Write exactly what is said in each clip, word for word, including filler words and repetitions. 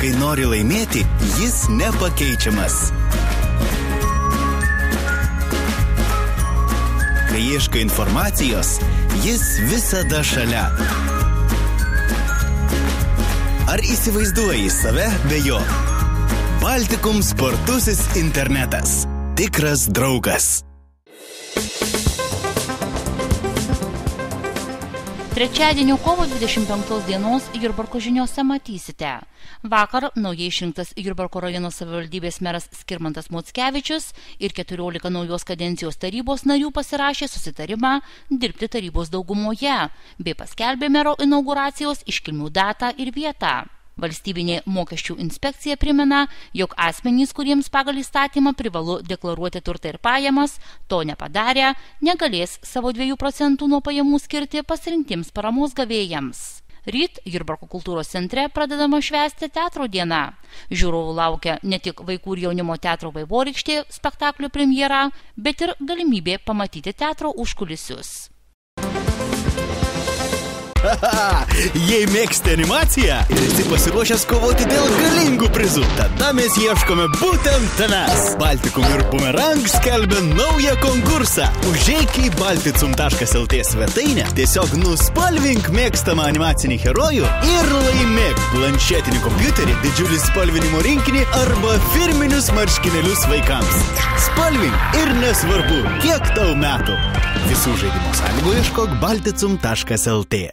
Kai nori laimėti, jis nepakeičiamas. Kai ieškai informacijos, jis visada šalia. Ar įsivaizduoji save be jo? Baltikum spartusis internetas. Tikras draugas. Trečiadienio kovo dvidešimt penktos dienos Jurbarko žiniose matysite. Vakar naujai išrinktas Jurbarko rajono savivaldybės meras Skirmantas Mockevičius ir keturiolika naujos kadencijos tarybos narių pasirašė susitarimą dirbti tarybos daugumoje, bei paskelbė mero inauguracijos iškilmių datą ir vietą. Valstybinė mokesčių inspekcija primena, jog asmenys, kuriems pagal įstatymą privalu deklaruoti turtą ir pajamas, to nepadarę, negalės savo dviejų procentų nuo pajamų skirti pasirinktiems paramos gavėjams. Ryt Jurbarko kultūros centre pradedama švęsti teatro diena. Žiūrovų laukia ne tik vaikų ir jaunimo teatro Vaivorykštė spektaklio premjera, bet ir galimybė pamatyti teatro užkulisius. Jei mėgsti animaciją ir esi pasiruošęs kovoti dėl galingų prizų, tada mes ieškome būtent tavęs. Baltikum ir Bumerang skelbia naują konkursą. Užeik į balticum taškas lt svetainę, tiesiog nuspalvink mėgstamą animacinį herojų ir laimėk planšetinį kompiuterį, didžiulį spalvinimo rinkinį arba firminius marškinėlius vaikams. Spalvink ir nesvarbu, kiek tau metų. Visų žaidimo sąlygų ieškok balticum taškas lt.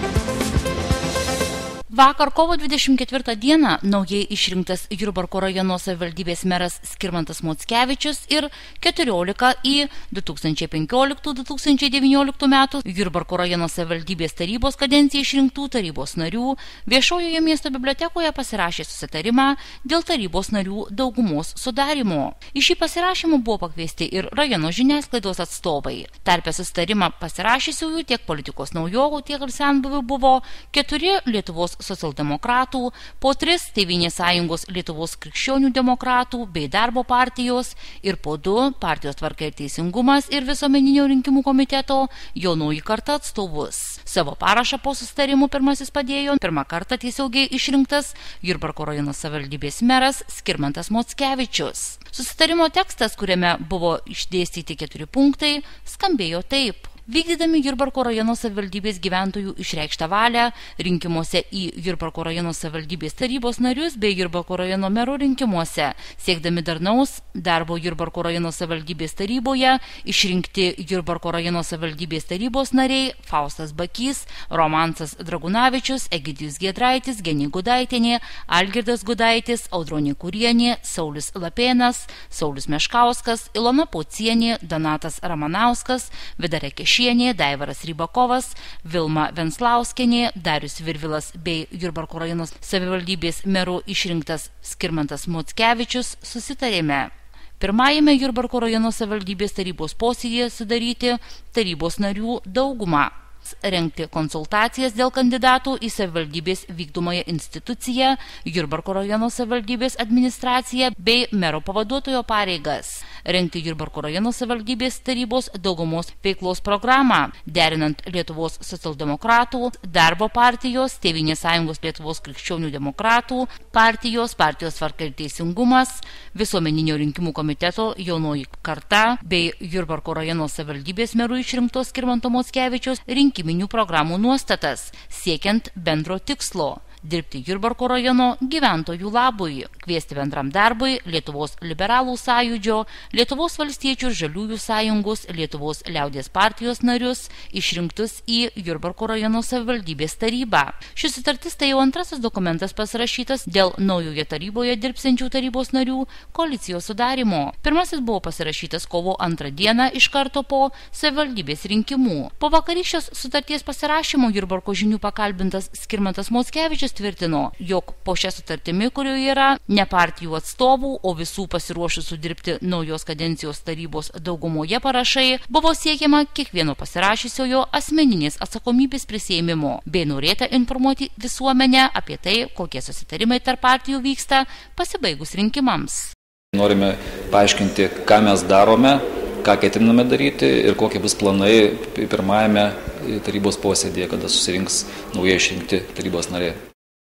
Vakar kovo dvidešimt ketvirtą dieną naujai išrinktas Jurbarko rajono savivaldybės meras Skirmantas Mockevičius ir keturiolika į du tūkstančiai penkioliktų - du tūkstančiai devynioliktų metų Jurbarko rajono savivaldybės tarybos kadencijai išrinktų tarybos narių viešojoje miesto bibliotekoje pasirašė susitarimą dėl tarybos narių daugumos sudarimo. Į šį pasirašymą buvo pakviesti ir rajono žiniasklaidos atstovai. Tarpe susitarimą pasirašysiųjų tiek politikos naujokų, tiek ir senbuvių buvo keturi Lietuvos socialdemokratų, po tris Tėvynės sąjungos Lietuvos krikščionių demokratų bei Darbo partijos ir po du Partijos Tvarka ir Teisingumas ir Visuomeninio rinkimų komiteto Jaunoji karta atstovus. Savo parašą po susitarimų pirmasis padėjo pirmą kartą tiesiogiai išrinktas Jurbarko rajono savivaldybės meras Skirmantas Mockevičius. Susitarimo tekstas, kuriame buvo išdėstyti keturi punktai, skambėjo taip. Vykdydami Jurbarko rajono savivaldybės gyventojų išreikštą valią rinkimuose į Jurbarko rajono savivaldybės tarybos narius bei Jurbarko rajono mero rinkimuose, siekdami darnaus darbo Jurbarko rajono savivaldybės taryboje, išrinkti Jurbarko rajono savivaldybės tarybos nariai Faustas Bakys, Romansas Dragunavičius, Egidijus Giedraitis, Genė Gudaitienė, Algirdas Gudaitis, Audronė Kurienė, Saulis Lapėnas, Saulis Meškauskas, Ilona Pocienė, Donatas Ramanauskas, Vidarė Kešienė, Daivaras Rybakovas, Vilma Venslauskienė, Darius Virvilas bei Jurbarko rajono savivaldybės merų išrinktas Skirmantas Mockevičius susitarėme. Pirmajame Jurbarko rajono savivaldybės tarybos posėdyje sudaryti tarybos narių daugumą. Rengti konsultacijas dėl kandidatų į savivaldybės vykdomąją instituciją, Jurbarko rajono savivaldybės administraciją bei mero pavaduotojo pareigas. Rengti Jurbarko rajono savivaldybės tarybos daugumos veiklos programą, derinant Lietuvos socialdemokratų, Darbo partijos, Tėvynės sąjungos Lietuvos krikščionių demokratų, partijos, Partijos Tvarka ir Teisingumas, Visuomeninio rinkimų komiteto Jaunoji karta bei Jurbarko rajono savivaldybės merų išrinktos Skirmanto Mockevičiaus rinkiminių programų nuostatas, siekiant bendro tikslo – dirbti Jurbarko rajono gyventojų labui, kviesti bendram darbui Lietuvos liberalų sąjūdžio, Lietuvos valstiečių ir žaliųjų sąjungos, Lietuvos liaudės partijos narius, išrinktus į Jurbarko rajono savivaldybės tarybą. Šis sutartis tai jau antrasis dokumentas pasirašytas dėl naujoje taryboje dirbsiančių tarybos narių koalicijos sudarimo. Pirmasis buvo pasirašytas kovo antrą dieną iš karto po savivaldybės rinkimų. Po vakarykščios sutarties pasirašymo Jurbarko žinių pakalbintas Skirmantas Mockevičius tvirtino, jog po šią sutartimi, kurioje yra ne partijų atstovų, o visų pasiruošusių dirbti naujos kadencijos tarybos daugumoje parašai, buvo siekiama kiekvieno pasirašysiojo asmeninės atsakomybės prisiėmimo, bei norėta informuoti visuomenę apie tai, kokie susitarimai tarp partijų vyksta pasibaigus rinkimams. Norime paaiškinti, ką mes darome, ką ketiname daryti ir kokie bus planai pirmajame tarybos posėdėje, kada susirinks naujai išrinkti tarybos nariai.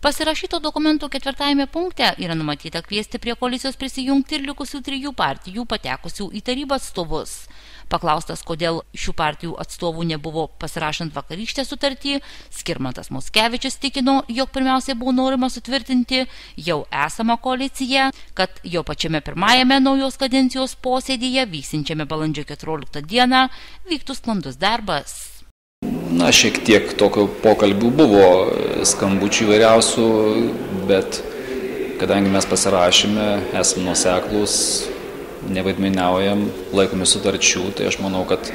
Pasirašyto dokumento ketvirtajame punkte yra numatyta kviesti prie koalicijos prisijungti ir likusių trijų partijų patekusių į tarybą atstovus. Paklaustas, kodėl šių partijų atstovų nebuvo pasirašant vakarykštę sutartį, Skirmantas Mockevičius tikino, jog pirmiausiai buvo norima sutvirtinti jau esamą koaliciją, kad jau pačiame pirmajame naujos kadencijos posėdyje, vyksinčiame balandžio keturioliktą dieną, vyktų sklandus darbas. Na, šiek tiek tokių pokalbių buvo, skambučių įvairiausių, bet kadangi mes pasirašėme, esame nuoseklūs, nevaidmeniaujam, laikomės sutarčių, tai aš manau, kad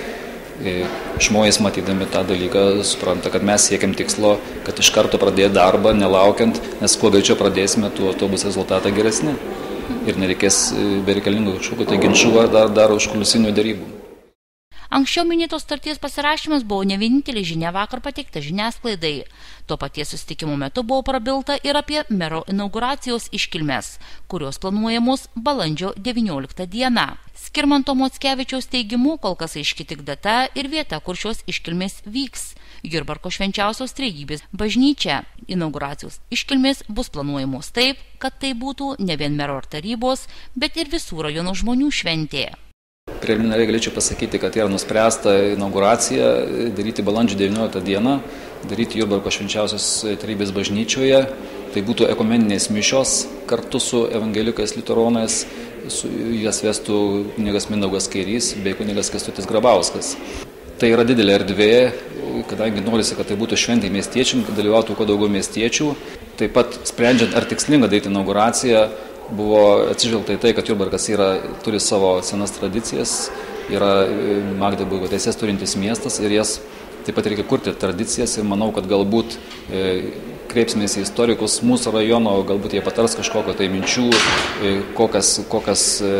žmonės matydami tą dalyką supranta, kad mes siekiam tikslo, kad iš karto pradėti darbą, nelaukiant, nes kuo greičiau pradėsime, tuo, tuo bus rezultatą geresni. Ir nereikės bereikalingų kažkokių tai ginčų ar dar, dar užkulisinių darybų. Anksčiau minėtos sutarties pasirašymas buvo ne vienintelė žinia vakar pateikta žiniasklaidai. Tuo paties susitikimo metu buvo prabilta ir apie mero inauguracijos iškilmes, kurios planuojamos balandžio devynioliktą dieną. Skirmanto Mockevičiaus teigimu kol kas aiški tik data ir vieta, kur šios iškilmės vyks. Jurbarko švenčiausios trejybės bažnyčia. Inauguracijos iškilmės bus planuojamos taip, kad tai būtų ne vien mero ar tarybos, bet ir visų rajono žmonių šventė. Preliminariai galėčiau pasakyti, kad yra nuspręsta inauguraciją daryti balandžio devynioliktą dieną, daryti Jurbarko švenčiausios trejybės bažnyčioje. Tai būtų ekumeninės mišios kartu su evangelikais liuteronais, jas vestų kunigas Mindaugas Kairys bei kunigas Kęstutis Grabauskas. Tai yra didelė erdvė, kadangi norisi, kad tai būtų šventė miestiečiam, kad dalyvautų kuo daugiau miestiečių. Taip pat sprendžiant, ar tikslinga daryti inauguraciją, buvo atsižvelgta į tai, kad Jurbarkas yra, turi savo senas tradicijas, yra Magdeburgo teises turintis miestas ir jas taip pat reikia kurti tradicijas ir manau, kad galbūt e, kreipsimės į istorikus mūsų rajono, galbūt jie patars kažkokio tai minčių, e, kokias, kokias e,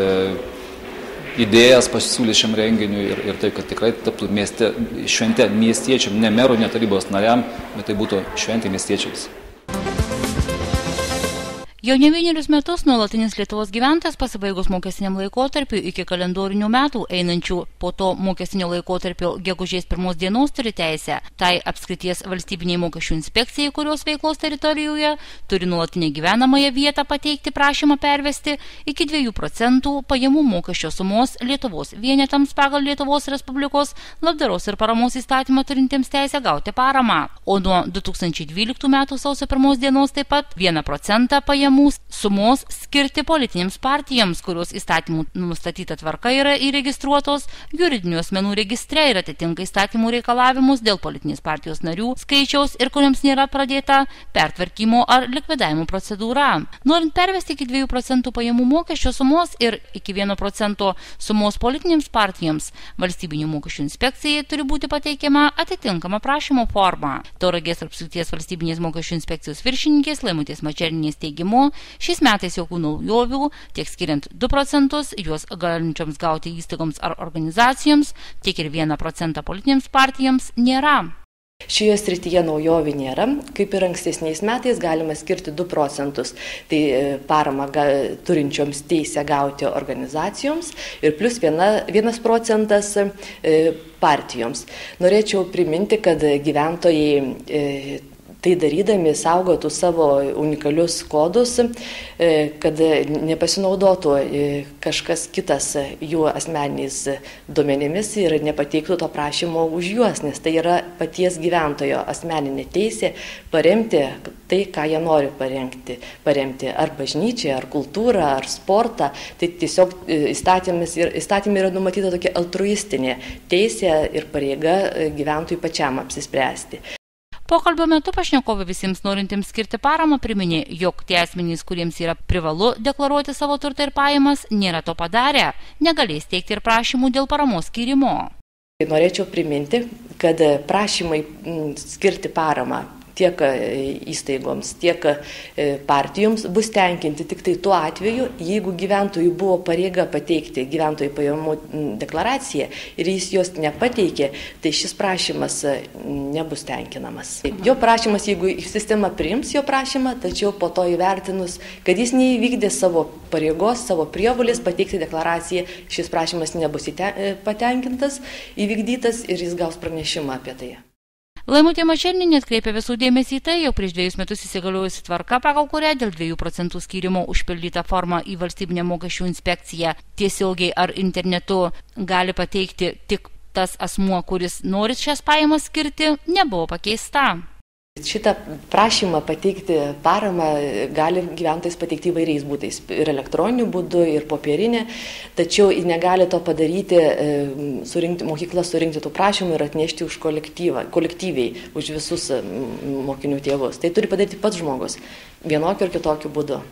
idėjas pasiūlys šiam renginiui ir, ir taip, kad tikrai taptų mieste, šventė miestiečiam, ne merų, ne tarybos nariam, bet tai būtų šventė miestiečiams. Jau ne vienerius metus nuolatinis Lietuvos gyventojas pasibaigus mokestiniam laikotarpiu iki kalendorinių metų einančių po to mokestinio laikotarpio gegužės pirmos dienos turi teisę. Tai apskrities valstybiniai mokesčių inspekcijai, kurios veiklos teritorijoje turi nuolatinę gyvenamąją vietą pateikti prašymą pervesti iki dviejų procentų pajamų mokesčio sumos Lietuvos vienetams pagal Lietuvos Respublikos labdaros ir paramos įstatymą turintiems teisę gauti paramą. O nuo du tūkstančiai dvyliktų metų sausio pirmos dienos taip pat vieną procentą pajamų sumos skirti politinėms partijoms, kurios įstatymų nustatyta tvarka yra įregistruotos juridinių asmenų registre ir atitinka įstatymų reikalavimus dėl politinės partijos narių skaičiaus ir kuriems nėra pradėta pertvarkymo ar likvidavimo procedūra. Norint pervesti iki dviejų procentų pajamų mokesčio sumos ir iki vieno procento sumos politinėms partijoms, valstybinių mokesčių inspekcijai turi būti pateikiama atitinkama prašymo forma. Tauragės apskrities valstybinės mokesčių inspekcijos viršininkės Laimutės Mačernienės teigimu, šiais metais jokių naujovių, tiek skiriant du procentus juos galinčioms gauti įstaigoms ar organizacijoms, tiek ir vieną procentą politinėms partijoms nėra. Šioje srityje naujovių nėra, kaip ir ankstesniais metais galima skirti du procentus, tai parama turinčioms teisę gauti organizacijoms ir plus viena, vienas procentas partijoms. Norėčiau priminti, kad gyventojai tai darydami saugotų savo unikalius kodus, kad nepasinaudotų kažkas kitas jų asmeniniais duomenimis ir nepateiktų to prašymo už juos, nes tai yra paties gyventojo asmeninė teisė paremti tai, ką jie nori paremti, paremti ar bažnyčią, ar kultūrą, ar sportą. Tai tiesiog įstatymai yra numatyta tokia altruistinė teisė ir pareiga gyventojui pačiam apsispręsti. Pokalbio metu pašnekovai visiems norintiems skirti paramą priminė, jog tie asmenys, kuriems yra privalu deklaruoti savo turtą ir pajamas, nėra to padarę, negalės teikti ir prašymų dėl paramos skyrimo. Norėčiau priminti, kad prašymai skirti paramą tiek įstaigoms, tiek partijoms bus tenkinti tik tai tuo atveju, jeigu gyventojų buvo pareiga pateikti gyventojų pajamų deklaraciją ir jis jos nepateikė, tai šis prašymas nebus tenkinamas. Jo prašymas, jeigu sistema priims jo prašymą, tačiau po to įvertinus, kad jis neįvykdė savo pareigos, savo prievolės pateikti deklaraciją, šis prašymas nebus patenkintas, įvykdytas ir jis gaus pranešimą apie tai. Laimutė Mačernienė atkreipė visų dėmesį į tai, jau prieš dviejus metus įsigaliojusi tvarka, pagal kurią dėl dviejų procentų skyrimo užpildytą formą į valstybinę mokesčių inspekciją tiesiogiai ar internetu gali pateikti tik tas asmuo, kuris nori šias pajamas skirti, nebuvo pakeista. Šitą prašymą pateikti paramą gali gyventojas pateikti įvairiais būdais, ir elektroniniu būdu, ir popierinė, tačiau negali to padaryti, surinkti, mokykla surinkti tų prašymų ir atnešti už kolektyvą, kolektyviai, už visus mokinių tėvus. Tai turi padaryti pats žmogus, vienokiu ir kitokiu būdu.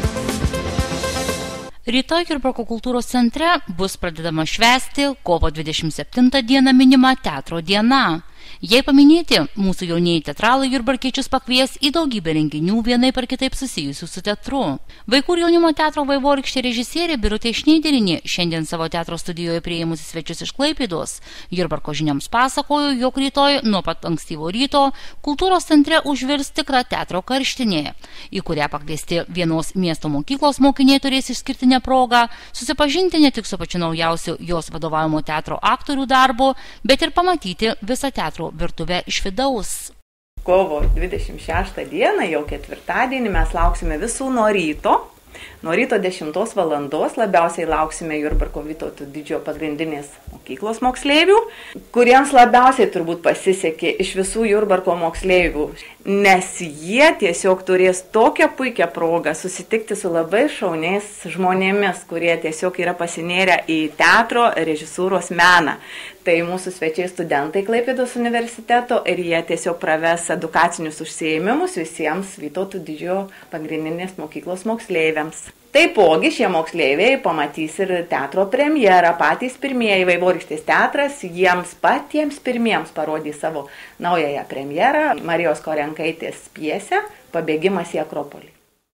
Rytoj Jurbarko kultūros centre bus pradedama švęsti kovo dvidešimt septintą dieną minima teatro diena. Jei paminėti, mūsų jaunieji teatralai jurbarkiečius pakvies į daugybę renginių vienai par kitaip susijusių su teatru. Vaikų ir jaunimo teatro Vaivorykštė režisierė Birutė Šneiderinė šiandien savo teatro studijoje priėmusi svečius iš Klaipėdos Jurbarko žinioms pasakojo, jog rytoj nuo pat ankstyvo ryto kultūros centre užvirs tikra teatro karštinė, į kurią pakviesti vienos miesto mokyklos mokiniai turės išskirtinę progą susipažinti ne tik su pačiu naujausiu jos vadovavimo teatro aktorių darbu, bet ir pamatyti visą teatro virtuvę iš vidaus. Kovo dvidešimt šeštą dieną, jau ketvirtadienį, mes lauksime visų nuo ryto. Nuo ryto dešimtos valandos labiausiai lauksime Jurbarko Vytauto Didžiojo pagrindinės mokyklos moksleivių, kuriems labiausiai turbūt pasisekė iš visų Jurbarko moksleivių, nes jie tiesiog turės tokią puikią progą susitikti su labai šauniais žmonėmis, kurie tiesiog yra pasinėrę į teatro režisūros meną. Tai mūsų svečiai studentai Klaipėdos universiteto ir jie tiesiog praves edukacinius užsiėmimus visiems Vytauto Didžiojo pagrindinės mokyklos moksleiviams. Taipogi šie moksleiviai pamatys ir teatro premjerą, patys pirmieji Vaivorykštės teatras, jiems patiems pirmiems parodys savo naująją premjerą, Marijos Korenkaitės pjesę Pabėgimas į Akropolį.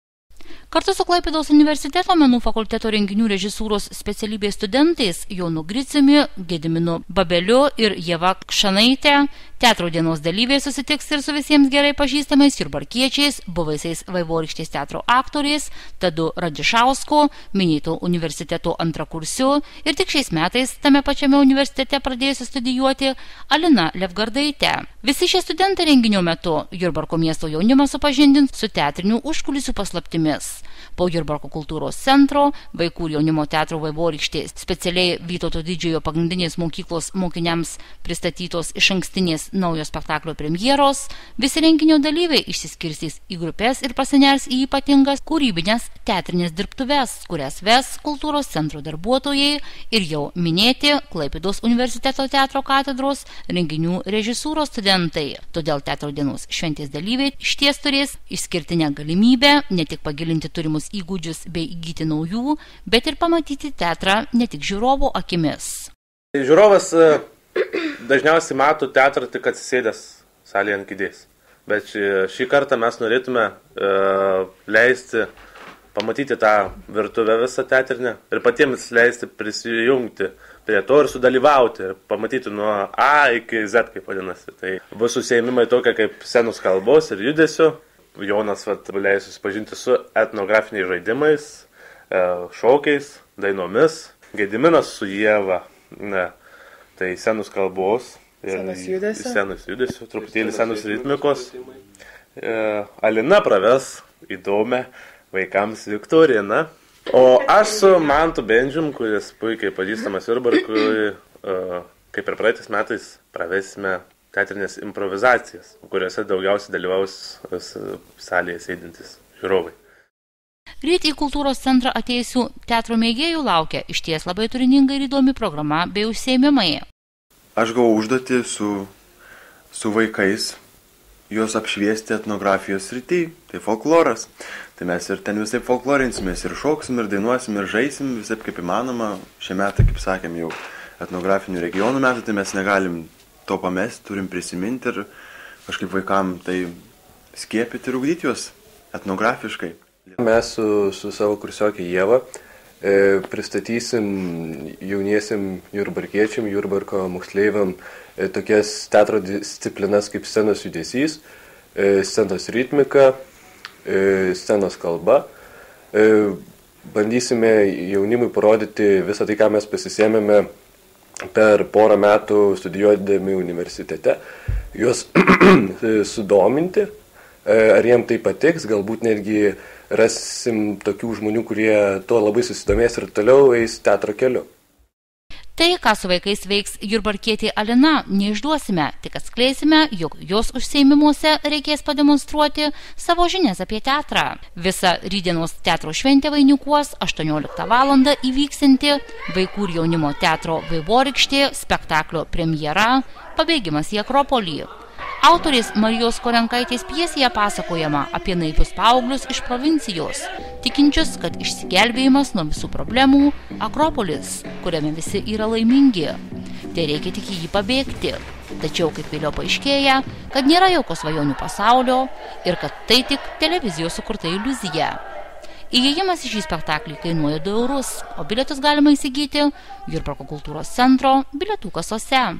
Kartu su Klaipėdos universiteto menų fakulteto renginių režisūros specialybės studentais Jonu Griciumi, Gediminu Babeliu ir Ieva Kšanaitė teatro dienos dalyviai susitiks ir su visiems gerai pažįstamais jurbarkiečiais, buvusiais Vaivorykštės teatro aktoriais Tadu Radišausku, minėto universiteto antrakursiu ir tik šiais metais tame pačiame universitete pradėjusi studijuoti Alina Levgardaitė. Visi šie studentai renginio metu Jurbarko miesto jaunimą supažindins su teatrinių užkulisių paslaptimis. Po Jurbarko kultūros centro, vaikų ir jaunimo teatro Vaivorykštė specialiai Vytauto Didžiojo pagrindinės mokyklos mokiniams pristatytos išankstinės naujo spektaklio premjeros, visi renginio dalyviai išsiskirstys į grupės ir pasiners į ypatingas kūrybinės teatrinės dirbtuves, kurias ves kultūros centro darbuotojai ir jau minėti Klaipėdos universiteto teatro katedros renginių režisūros studentai. Todėl teatro dienos šventės dalyviai išties turės išskirtinę galimybę ne tik pagilinti turimus įgūdžius bei įgyti naujų, bet ir pamatyti teatrą ne tik žiūrovo akimis. Žiūrovas dažniausiai mato teatrą tik atsisėdęs salėje ant kėdės, bet šį kartą mes norėtume uh, leisti pamatyti tą virtuvę visą teatrinę ir patiems leisti prisijungti prie to ir sudalyvauti, ir pamatyti nuo A iki Z, kaip vadinasi. Tai bus užsiėmimai tokie kaip scenos kalbos ir judesio. Jonas vat, leis susipažinti su etnografiniais žaidimais, šokiais, dainomis. Gediminas su Ieva, ne, tai scenos kalbos. Scenos judesio. Scenos judesio, truputėlį scenos ritmikos. Alina praves įdomią vaikams viktoriną. O aš su Mantu Bendžium, kuris puikiai pažįstamas Jurbarkui, kaip ir praeitais metais pravesime teatrinės improvizacijas, kuriuose daugiausiai dalyvaus salėje sėdintis žiūrovai. Ryt į kultūros centrą atėjusių teatro mėgėjų laukia išties labai turininga ir įdomi programa bei užsiėmimai. Aš gavau užduotį su, su vaikais juos apšviesti etnografijos srity, tai folkloras. Tai mes ir ten visai folklorinsimės, ir šoksim, ir dainuosim, ir žaisim, visai kaip įmanoma. Šie metai, kaip sakėm, jau etnografinių regionų metų, tai mes negalim to pamesti, turim prisiminti ir kažkaip vaikam tai skiepyti ir ugdyti juos etnografiškai. Mes su, su savo kursiokė Ieva e, pristatysim jauniesiam jurbarkiečiam, Jurbarko moksleiviam e, tokias teatro disciplinas kaip scenos judesys, e, scenos ritmika, e, scenos kalba. E, bandysime jaunimui parodyti visą tai, ką mes pasisėmėme per porą metų studijuodami universitete juos sudominti, ar jiem tai patiks, galbūt netgi rasim tokių žmonių, kurie tuo labai susidomės ir toliau eis teatro keliu. Tai, ką su vaikais veiks jurbarkietė Alina, neišduosime, tik atskleisime, jog jos užsiėmimuose reikės pademonstruoti savo žinias apie teatrą. Visa rytdienos teatro šventė vainikuos aštuonioliktą valandą įvyksinti vaikų ir jaunimo teatro Vaivorykštė spektaklio premjera Pabėgimas į Akropolį. Autorės Marijos Korenkaitės pjesėje pasakojama apie naivius paauglius iš provincijos, tikinčius, kad išsigelbėjimas nuo visų problemų Akropolis, kuriame visi yra laimingi. Tai reikia tik į jį pabėgti. Tačiau, kaip vėliau paaiškėja, kad nėra jokio svajonių pasaulio ir kad tai tik televizijos sukurta iliuzija. Įėjimas į šį spektaklį kainuoja du eurus, o bilietus galima įsigyti Jurbarko kultūros centro bilietų kasose.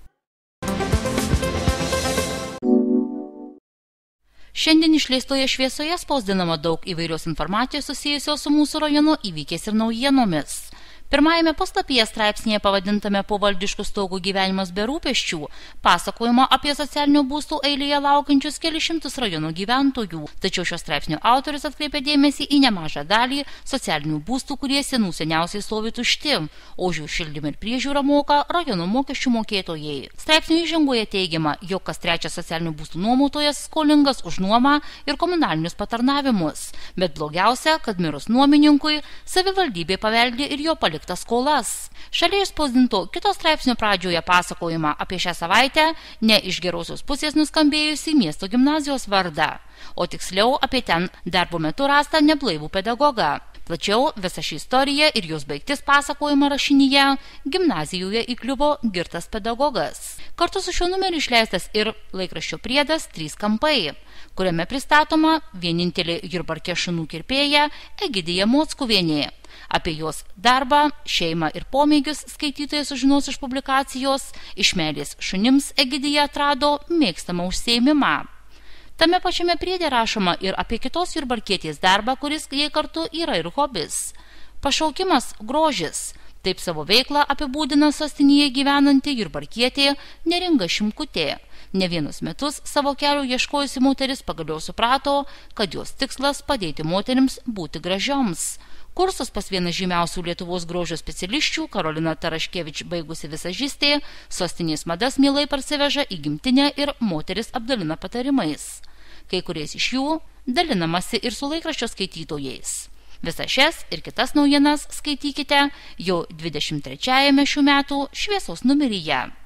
Šiandien išleistoje šviesoje spausdinama daug įvairios informacijos susijusios su mūsų rajono įvykiais ir naujienomis. Pirmajame puslapyje straipsnėje pavadintame Povaldiškų stogų gyvenimas be rūpesčių pasakojama apie socialinių būstų eilėje laukiančius kelius šimtus rajono gyventojų. Tačiau šio straipsnio autorius atkreipė dėmesį į nemažą dalį socialinių būstų, kurie senų seniausiai stovi tušti, o už jų šildymą ir priežiūrą moka rajono mokesčių mokėtojai. Straipsnio įžangoje teigiama, jog kas trečias socialinių būstų nuomotojas skolingas už nuomą ir komunalinius patarnavimus, bet blogiausia, kad mirus nuomininkui savivaldybė paveldė ir jo paliktas skolas. Šalia išspausdinto kito straipsnio pradžioje pasakojama apie šią savaitę ne iš gerosios pusės nuskambėjusi miesto gimnazijos vardą, o tiksliau apie ten darbo metu rastą neblaivų pedagogą. Plačiau visą šį istoriją ir jos baigtis pasakojama rašinyje Gimnazijoje įkliuvo girtas pedagogas. Kartu su šiuo numeriu išleistas ir laikraščio priedas Trys kampai, kuriame pristatoma vienintelė Jurbarke šunų kirpėja Egidija Mockuvienė. Apie jos darbą, šeimą ir pomėgius skaitytojas sužinos iš publikacijos Iš meilės šunims Egidija atrado mėgstamą užsiėmimą. Tame pačiame priede rašoma ir apie kitos jurbarkietės darbą, kuris jai kartu yra ir hobis. Pašaukimas grožis. Taip savo veiklą apibūdina sostinėje gyvenanti jurbarkietė Neringa Šimkutė. Ne vienus metus savo kelio ieškojusi moteris pagaliau suprato, kad jos tikslas padėti moterims būti gražioms. Kursus pas vieną žymiausių Lietuvos grožio specialisčių, Karolina Taraškevič baigusi visažistė, sostinės madas mielai parsiveža į gimtinę ir moteris apdalina patarimais. Kai kuriais iš jų dalinamasi ir su laikraščio skaitytojais. Visas šias ir kitas naujienas skaitykite jau dvidešimt trečiajame šių metų šviesos numeryje.